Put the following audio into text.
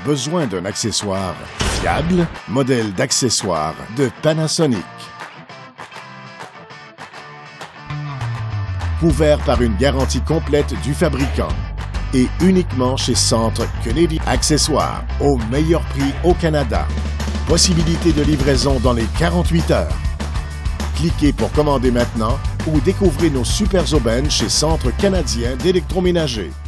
besoin d'un accessoire fiable, modèle d'accessoire de Panasonic. Couvert par une garantie complète du fabricant et uniquement chez Centre Kennedy Accessoires, au meilleur prix au Canada. Possibilité de livraison dans les 48 heures. Cliquez pour commander maintenant ou découvrez nos super aubaines chez Centre canadien d'électroménager.